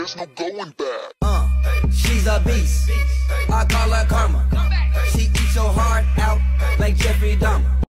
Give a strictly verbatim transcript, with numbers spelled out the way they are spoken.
there's no going back. Uh, she's a beast. I call her karma. She eats your heart out like Jeffrey Dahmer.